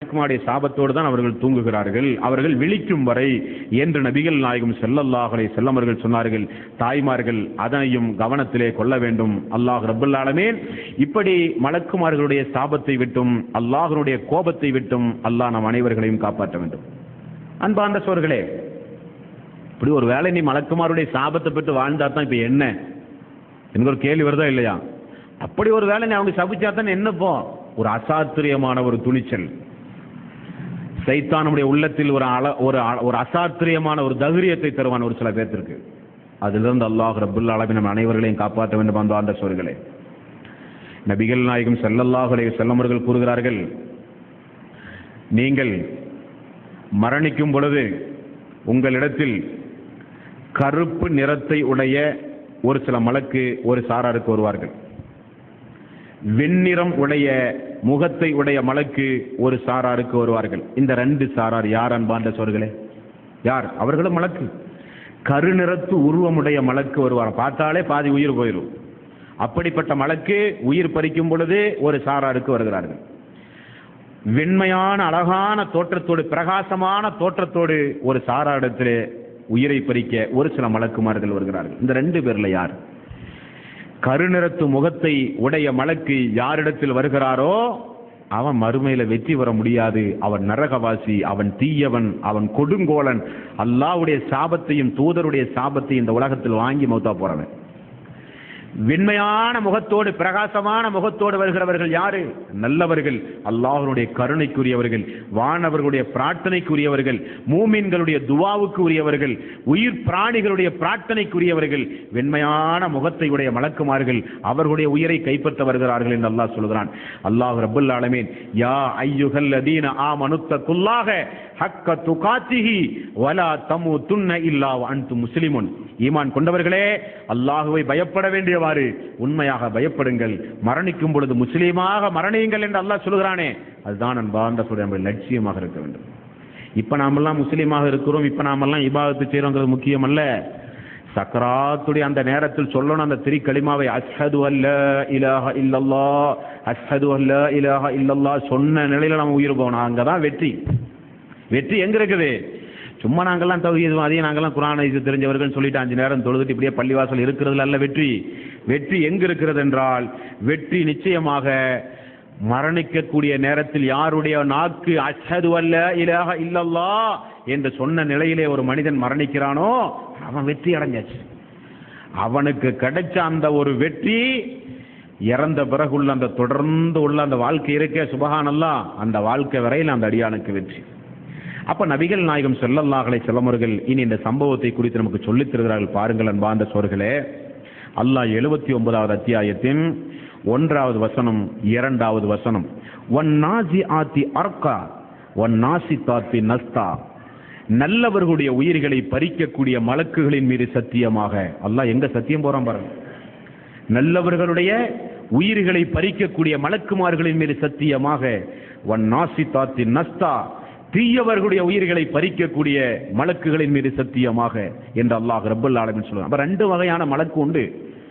மலக்குமாருடைய சாபத்தோடு தான் அவர்கள் தூங்குகிறார்கள், அவர்கள் விழிக்கும் வரை என்று நபிகள் நாயகம் ஸல்லல்லாஹு அலைஹி வஸல்லம் அவர்கள் சொன்னார்கள். தாய்மார்கள் அதனையும் கவனத்திலே கொள்ள வேண்டும். அல்லாஹ் ரப்பல் ஆலமீன் இப்படி மலக்குமார்களுடைய சாபத்தை விட்டும் அல்லாஹ்வுடைய கோபத்தை விட்டும் அல்லாஹ் நம் அனைவர்களையும் காப்பாற்ற வேண்டும். அன்பார்ந்த சோர்களே, இப்படி ஒரு வேளை நீ மலக்குமாருடைய சாபத்தை பெற்று வாழ்ந்தா தான் இப்ப என்ன என்கிற ஒரு கேள்வி வருதா இல்லையா? அப்படி ஒரு வேளை நீ அவங்க சபிச்சா தான் என்னப்போ? ஒரு அசாத்திரியமான ஒரு துணிச்சல், சைத்தானுடைய உள்ளத்தில் ஒரு அசாத்திரியமான ஒரு தைரியத்தை தருவான் ஒரு சில பேர்த்திற்கு. அதிலிருந்து அல்லாஹ் ரப்பல் ஆலமீன் நம் அனைவர்களையும் காப்பாற்ற வேண்டும். அந்த சோர்களே, நபிகள் நாயகம் ஸல்லல்லாஹு அலைஹி வஸல்லம் அவர்கள் கூறுகிறார்கள், நீங்கள் மரணிக்கும் பொழுது உங்களிடத்தில் கருப்பு நிறத்தை உடைய ஒரு சில மலக்கு ஒரு சாராருக்கு வருவார்கள், வெண்ணிறம் உடைய முகத்தை உடைய மலக்கு ஒரு சாராருக்கு வருவார்கள். இந்த ரெண்டு சாரார் யார் அன்பார்ந்த சோர்களே? யார்? அவர்களும் மலக்கு. கருநிறத்து உருவமுடைய மலக்கு வருவார், பார்த்தாலே பாதி உயிர் போயிடும். அப்படிப்பட்ட மலக்கு உயிர் பறிக்கும் பொழுது ஒரு சாராருக்கு வருகிறார்கள். வெண்மையான அழகான தோற்றத்தோடு பிரகாசமான தோற்றத்தோடு ஒரு சாராரிடத்திலே உயிரை பறிக்க ஒரு சில மலக்குமார்கள் வருகிறார்கள். இந்த ரெண்டு பேர்ல யார்? கருநிறத்து முகத்தை உடைய மலக்கு யாரிடத்தில் வருகிறாரோ அவன் மறுமையில வெற்றி பெற முடியாது. அவன் நரகவாசி, அவன் தீயவன், அவன் கொடுங்கோலன். அல்லாஹ்வுடைய சாபத்தையும் தூதருடைய சாபத்தையும் இந்த உலகத்தில் வாங்கி மௌத்தா போறவன். வெண்மையான முகத்தோடு பிரகாசமான முகத்தோடு வருகிறவர்கள் யாரு? நல்லவர்கள், அல்லாஹ்வுடைய கருணைக்குரியவர்கள், வானவர்களுடைய பிரார்த்தனைக்குரியவர்கள், மூமின்களுடைய துவாவுக்கு உரியவர்கள், உயிர் பிராணிகளுடைய பிரார்த்தனைக்குரியவர்கள். வெண்மையான முகத்தை உடைய மலக்குமார்கள் அவர்களுடைய உயிரை கைப்பற்ற வருகிறார்கள் என்று அல்லாஹ் சொல்கிறான். அல்லாஹ் ரப்பல் ஆலமீன், யா அய்யுஹல்லதீன ஆமனுத்தகுல்லாஹ ஹக்க துகாத்திஹி வலா தமூதுன்ன இல்லா வஅன்தும் முஸ்லிமூன். ஈமான் கொண்டவர்களே, அல்லாஹ்வை பயப்பட வேண்டியவாறு உண்மையாக பயப்படுங்கள், மரணிக்கும் பொழுது முஸ்லீமாக மரணியுங்கள் என்று அல்லாஹ் சொல்கிறானே, அதுதான் அன்பார்ந்த நம்முடைய லட்சியமாக இருக்க வேண்டும். இப்ப நாமெல்லாம் முஸ்லீமாக இருக்கிறோம், இப்ப நாமெல்லாம் இபாதத்து செய்யறோங்கிறது முக்கியம் அல்ல. சக்கராத்துடைய அந்த நேரத்தில் சொல்லணும் அந்த திரிகலிமாவை, அஷ்ஹது அல்லா இலாஹ இல்லல்லாஹ், அஷ்ஹது அல்லா இலாஹ இல்லல்லாஹ் சொன்ன நிலையில நம்ம உயிர் போகணும். அங்கதான் வெற்றி. வெற்றி எங்க இருக்குது? சும்மா நாங்கெல்லாம் தௌஹீத் அதையும் நாங்கெல்லாம் குர்ஆன் ஹதீஸ் தெரிஞ்சவர்கள் சொல்லிட்டு 5 நேரம் தொழுதுட்டு இப்படியே பள்ளிவாசல் இருக்கிறதுல அல்ல வெற்றி. வெற்றி எங்க இருக்கிறது என்றால், வெற்றி நிச்சயமாக மரணிக்கக்கூடிய நேரத்தில் யாருடைய நாக்கு அஷ்ஹது அல்லா இலாஹ இல்லல்லாஹ் என்று சொன்ன நிலையிலே ஒரு மனிதன் மரணிக்கிறானோ அவன் வெற்றி அடைஞ்சாச்சு. அவனுக்கு கிடைச்ச அந்த ஒரு வெற்றி இறந்த பிறகுள்ள அந்த தொடர்ந்து உள்ள அந்த வாழ்க்கை இருக்கே, சுபஹானல்லாஹ், அந்த வாழ்க்கை வரையில் அந்த அடியானுக்கு வெற்றி. அப்ப நபிகள் நாயகம் ஸல்லல்லாஹு அலைஹி வஸல்லம் அவர்கள் இனி இந்த சம்பவத்தை குறித்து நமக்கு சொல்லித் தருகிறார்கள். பாருங்கள் அன்பார்ந்த சோர்களே, அல்லாஹ் 79வது அத்தியாயத்தின் 1வது வசனம் 2வது வசனம், வன்னாசிஆத்தி அர்கா வன்னாசிதாத்தி நஸ்தா, நல்லவர்களுடைய உயிர்களை பறிக்கக்கூடிய மலக்குகளின் மீது சத்தியமாக. அல்லாஹ் எங்க சத்தியம் போறான் பாருங்க. நல்லவர்களுடைய உயிர்களை பறிக்கக்கூடிய மலக்குமார்களின் மீது சத்தியமாக, வன்னாசிதாத்தி நஸ்தா, தீயவர்களுடைய உயிர்களை பறிக்கக்கூடிய மலக்குகளின் மீது சத்தியமாக என்று அல்லாஹ் ரப்பல் ஆலமீன் சொல்றான். அப்ப 2 வகையான மலக்கு உண்டு.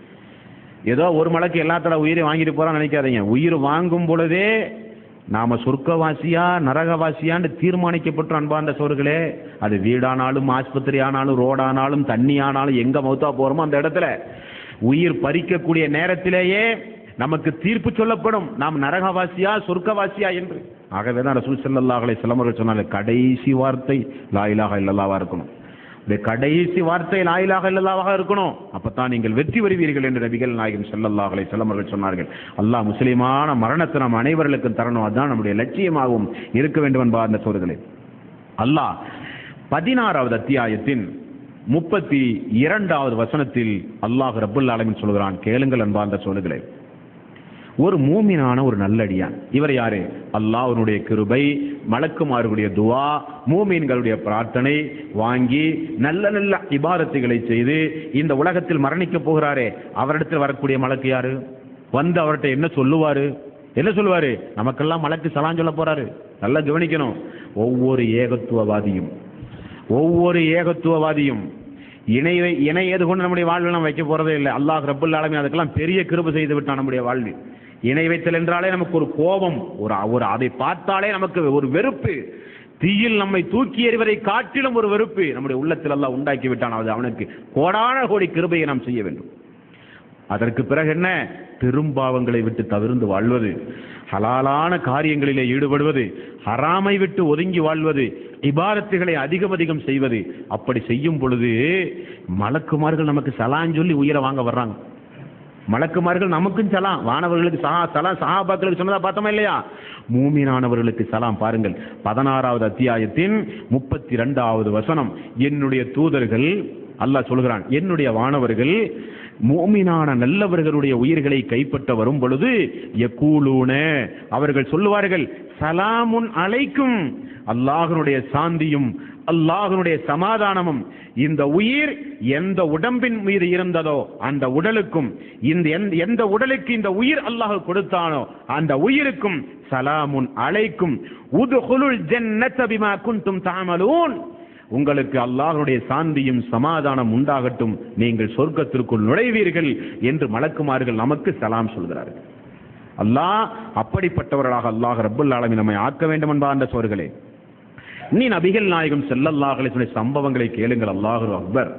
ஏதோ ஒரு மலக்கு எல்லாத்தோட உயிரை வாங்கிட்டு போறான்னு நினைக்காதீங்க. உயிர் வாங்கும் பொழுதே நாம சொர்க்கவாசியா நரகவாசியான்னு தீர்மானிக்கப்பட்ட அன்பார்ந்த சோர்களே, அது வீடானாலும் ஆஸ்பத்திரி ஆனாலும் ரோடானாலும் தண்ணி ஆனாலும் எங்க மௌத்தா போறோமோ அந்த இடத்துல உயிர் பறிக்கக்கூடிய நேரத்திலேயே நமக்கு தீர்ப்பு சொல்லப்படும், நாம் நரகவாசியா சொர்க்கவாசியா என்று. ஆகவேதான் ரசூல் ஸல்லல்லாஹு அலைஹி வஸல்லம் அவர்கள் சொன்னார்கள், கடைசி வார்த்தை லா இலாஹா இல்லல்லாஹ்வா இருக்கணும். கடைசி வார்த்தை லா இலாஹா இல்லல்லாஹ்வாக இருக்கணும். அப்பதான் நீங்கள் வெற்றி பெறுவீர்கள் என்று நபிகள் நாயகம் ஸல்லல்லாஹு அலைஹி வஸல்லம் அவர்கள் சொன்னார்கள். அல்லாஹ் முஸ்லிமான மரணத்தை நாம் அனைவர்களுக்கும் தரணும், அதுதான் நம்முடைய லட்சியமாகவும் இருக்க வேண்டும் என்பார்ந்த சோர்களே. அல்லாஹ் 16வது அத்தியாயத்தின் 32வது வசனத்தில் அல்லாஹ் ரப்பல் ஆலமீன் சொல்கிறான், கேளுங்கள் அன்பார்ந்த சோர்களே. ஒரு மூமினான ஒரு நல்லடியான், இவர் யாரு? அல்லாஹ்வுடைய கிருபை, மலக்குமார்களுடைய துஆ, மூமின்களுடைய பிரார்த்தனை வாங்கி நல்ல நல்ல இபாதத்துகளை செய்து இந்த உலகத்தில் மரணிக்க போகிறாரே, அவரிடத்தில் வரக்கூடிய மலக்கு யாரு? வந்து அவர்கிட்ட என்ன சொல்லுவாரு? என்ன சொல்லுவாரு? நமக்கெல்லாம் மலக்கு சலாம் சொல்ல போறாரு. நல்லா கவனிக்கணும். ஒவ்வொரு ஏகத்துவவாதியும் இணை ஏது கொண்டு நம்முடைய வாழ்வில் நம்ம வைக்க போறதே இல்லை. அல்லாஹ் ரப்பல் ஆலமீன் அதுக்கெல்லாம் பெரிய கிருபை செய்து விட்டான் நம்முடைய வாழ்வில். இணை வைத்தல் என்றாலே நமக்கு ஒரு கோபம், ஒரு அதை பார்த்தாலே நமக்கு ஒரு வெறுப்பு, தீயில் நம்மை தூக்கி எறிவதை காட்டிலும் ஒரு வெறுப்பு நம்முடைய உள்ளத்தில் அல்லாஹ் உண்டாக்கி விட்டான். அது அவனுக்கு கோடான கோடி கிருபையை நாம் செய்ய வேண்டும். அதற்கு பிறகு என்ன? பெரும்பாவங்களை விட்டு தவிர்ந்து வாழ்வது, ஹலாலான காரியங்களிலே ஈடுபடுவது, ஹராமை விட்டு ஒதுங்கி வாழ்வது, இபாதத்துகளை அதிகம் செய்வது. அப்படி செய்யும் பொழுது மலக்குமார்கள் நமக்கு சலான் சொல்லி உயிரை வாங்க வர்றாங்க. மலக்குமார்கள் நமக்கும் சலாம், வானவர்களுக்கு சலாம், சஹாபாக்களுக்கு சொன்னதா பார்த்தோமா இல்லையா? மூமினானவர்களுக்கு சலாம். பாருங்கள் 16வது அத்தியாயத்தின் 32வது வசனம். என்னுடைய தூதர்கள், அல்லாஹ் சொல்கிறான், என்னுடைய வானவர்கள் மூமினான நல்லவர்களுடைய உயிர்களை கைப்பற்ற வரும் பொழுது யகூலூன, அவர்கள் சொல்லுவார்கள், சலாமுன் அலைக்கும், அல்லாஹ்வுடைய சாந்தியும் அல்லாஹ்வுடைய சமாதானமும் இந்த உயிர் எந்த உடம்பின் மீது இருந்ததோ அந்த உடலுக்கும், எந்த உடலுக்கு இந்த உயிர் அல்லாஹ் கொடுத்தானோ அந்த உயிருக்கும் சலாமுன் அலைக்கும் உதுகுலுல் ஜன்னத பிமா குன்தும் தஅமலூன், உங்களுக்கு அல்லாஹ்வுடைய சாந்தியும் சமாதானம் உண்டாகட்டும், நீங்கள் சொர்க்கத்திற்குள் நுழைவீர்கள் என்று மலக்குமார்கள் நமக்கு சலாம் சொல்கிறார்கள். அல்லாஹ் அப்படிப்பட்டவர்களாக அல்லாஹ் ரப்பல் ஆலமீன் நம்மை ஆக்க வேண்டும் என்பார்ந்த சோர்களே. நீ நபிகள் நாயகம் ஸல்லல்லாஹு அலைஹி வஸல்லம் சம்பவங்களை கேளுங்கள். அல்லாஹு அக்பர்.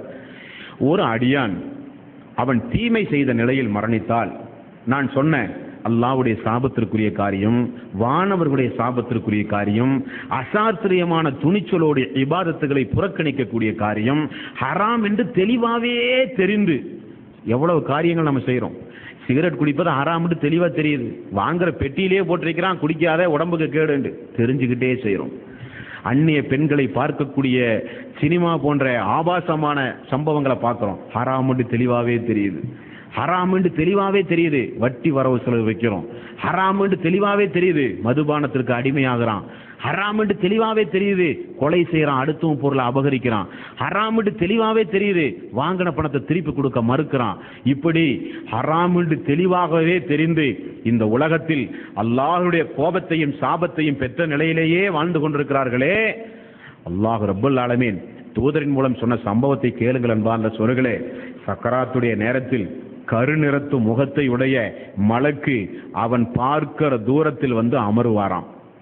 ஒரு அடியான் அவன் தீமை செய்த நிலையில் மரணித்தால், நான் சொன்ன அல்லாஹ்வுடைய சாபத்திற்குரிய காரியம், வானவர்களுடைய சாபத்திற்குரிய காரியம், அசாஸ்திரியமான துணிச்சலோடு இபாதத்துகளை புறக்கணிக்கக்கூடிய காரியம், ஹராம் என்று தெளிவாவே தெரிந்து எவ்வளவு காரியங்கள் நம்ம செய்யறோம். சிகரெட் குடிப்பது ஹராம் என்று தெளிவா தெரியுது, வாங்குற பெட்டியிலேயே போட்டிருக்கிறான், குடிக்காத உடம்புக்கு கேடு தெரிஞ்சுக்கிட்டே செய்யறோம். அந்நிய பெண்களை பார்க்கக்கூடிய சினிமா போன்ற ஆபாசமான சம்பவங்களை பார்க்கிறோம், ஹராம் என்று தெளிவாவே தெரியுது. ஹராம் என்று தெளிவாவே தெரியுது, வட்டி வரவு செலவு வைக்கிறோம். ஹராம் என்று தெளிவாவே தெரியுது, மதுபானத்திற்கு அடிமையாகிறான். ஹராம் என்று தெளிவாவே தெரியுது, கொலை செய்யறான், அடுத்தவன் பொருளை அபகரிக்கிறான். ஹராம் என்று தெளிவாவே தெரியுது, வாங்கின பணத்தை திருப்பி கொடுக்க மறுக்கிறான். இப்படி ஹராம் என்று தெளிவாகவே தெரிந்து இந்த உலகத்தில் அல்லாஹ்வுடைய கோபத்தையும் சாபத்தையும் பெற்ற நிலையிலேயே வாழ்ந்து கொண்டிருக்கிறார்களே. அல்லாஹ் ரப்பல் ஆலமீன் தூதரின் மூலம் சொன்ன சம்பவத்தை கேளுங்கள் என்பார்ந்த சொற்களே. சக்கராத்துடைய நேரத்தில் கருநிறத்து முகத்தை உடைய மலக்கு அவன் பார்க்கிற தூரத்தில் வந்து அமருவாராம்.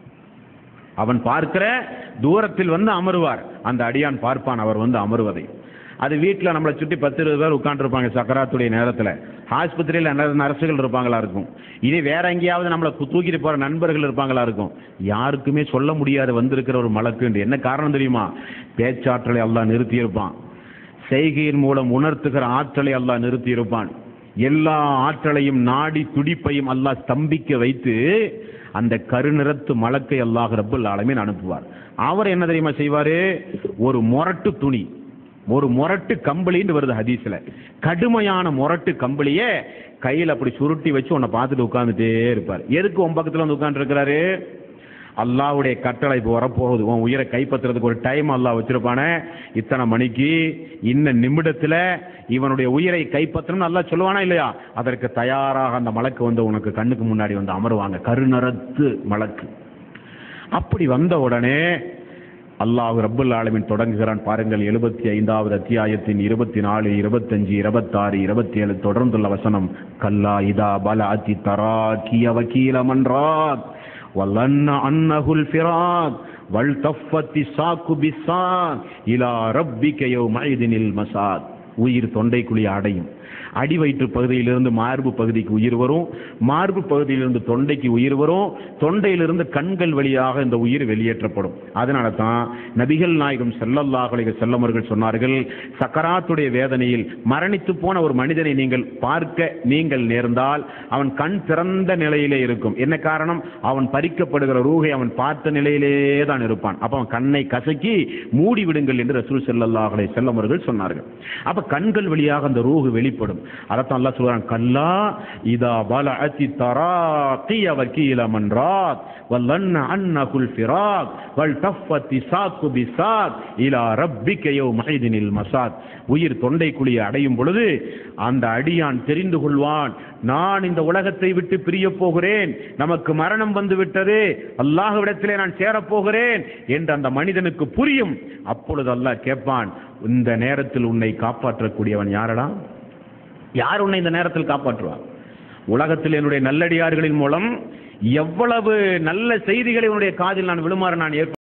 அவன் பார்க்கிற தூரத்தில் வந்து அமருவார். அந்த அடியான் பார்ப்பான் அவர் வந்து அமருவதை. அது வீட்டில் நம்மளை சுற்றி 10-20 பேர் உட்காந்துருப்பாங்க சக்கராத்துடைய நேரத்தில். ஆஸ்பத்திரியில் நர்சுகள் இருப்பாங்களா இருக்கும், இனி வேற எங்கேயாவது நம்மளை தூக்கிட்டு போற நண்பர்கள் இருப்பாங்களா இருக்கும். யாருக்குமே சொல்ல முடியாது வந்திருக்கிற ஒரு மலக்கு. என்ன காரணம் தெரியுமா? பேச்சாற்றலை அல்லாஹ் நிறுத்தி இருப்பான், செய்கையின் மூலம் உணர்த்துகிற ஆற்றலை அல்லாஹ் நிறுத்தி இருப்பான். எல்லா ஆற்றலையும் நாடி துடிப்பையும் அல்லாஹ் ஸ்தம்பிக்க வைத்து அந்த கருநிறத்து மலக்கை அல்லாஹ் ரப்பல் ஆலமீன் அனுப்புவார். அவர் என்ன தெரியுமா செய்வாரு? ஒரு மொரட்டு துணி, ஒரு மொரட்டு கம்பளின்னு வருது ஹதீஸ்ல, கடுமையான மொரட்டு கம்பளியே கையில் அப்படி சுருட்டி வச்சு உன்னை பார்த்துட்டு உட்கார்ந்துட்டே இருப்பார். எதுக்கு உன் பக்கத்தில் வந்து உட்கார்ந்து இருக்கிறாரு? அல்லாஹ்வுடைய கட்டளை இப்போ வரப்போகுது, உன் உயிரை கைப்பற்றுறதுக்கு ஒரு டைம் அல்லாஹ் வச்சிருப்பானே, இத்தனை மணிக்கு இன்ன நிமிடத்தில் இவனுடைய உயிரை கைப்பற்றணும்னு அல்லாஹ் சொல்லுவானா இல்லையா? அதற்கு தயாராக அந்த மலக்கு வந்து உனக்கு கண்ணுக்கு முன்னாடி வந்து அமருவாங்க, கருநரத்து மலக்கு. அப்படி வந்த உடனே அல்லாஹ் ரப்பல் ஆலமீன் தொடங்குகிறான். பாருங்கள் 75வது அத்தியாயத்தின் 24, 25, 26, 27 தொடர்ந்துள்ள வசனம். கல்லா இதா பலஅதி தராக்கிய வகீல மன்ராத் வலன்ன அன்னஹுல் ஃபிராக் வல்தஃபத்தி சாக்கு பிஸ்ஸாக் இலா ரப்பிக யௌமைதினில் மசாத். உயிர் தொண்டைக்குழி அடையும், அடி வயிற்று பகுதியிலிருந்து மார்பு பகுதிக்கு உயிர் வரும், மார்பு பகுதியிலிருந்து தொண்டைக்கு உயிர் வரும், தொண்டையிலிருந்து கண்கள் வழியாக இந்த உயிர் வெளியேற்றப்படும். அதனால தான் நபிகள் நாயகம் ஸல்லல்லாஹு அலைஹி வஸல்லம் அவர்கள் சொன்னார்கள், சக்கராத்துடைய வேதனையில் மரணித்து போன ஒரு மனிதனை நீங்கள் பார்க்க நீங்கள் நேர்ந்தால் அவன் கண் திறந்த நிலையிலே இருக்கும். என்ன காரணம்? அவன் பறிக்கப்படுகிற ரூஹை அவன் பார்த்த நிலையிலே தான் இருப்பான். அப்ப அவன் கண்ணை கசக்கி மூடி விடுங்கள் என்று ரசூல் ஸல்லல்லாஹு அலைஹி வஸல்லம் அவர்கள் சொன்னார்கள். அப்ப கண்கள் வழியாக அந்த ரூஹு வெளிப்படும். அதைத்தான் அல்லாஹ் சொல்றான், கல்லா இதா பலஅதி தராக்கிய வகீல மன்ராத் வலன்ன அன்னஹுல் ஃபிராக் வல்தஃபத்தி சாக்கு பிசாக் இலா ரப்பிக யௌமைதினில் மசாத். உயிர் தொண்டைக்குழியை அடையும் பொழுது அந்த அடியான் தெரிந்து கொள்வான், நான் இந்த உலகத்தை விட்டு பிரிய போகிறேன், நமக்கு மரணம் வந்து விட்டது, அல்லாஹ்விடத்திலே நான் சேரப்போகிறேன் என்று அந்த மனிதனுக்கு புரியும். அப்பொழுது அல்லாஹ் கேட்பான், இந்த நேரத்தில் உன்னை காப்பாற்றக்கூடியவன் யாரடா? யார் உன்னை இந்த நேரத்தில் காப்பாற்றுவார்? உலகத்தில் என்னுடைய நல்லடியார்களின் மூலம் எவ்வளவு நல்ல செய்திகளை உன்னுடைய காதில் நான் விழுமாறு நான்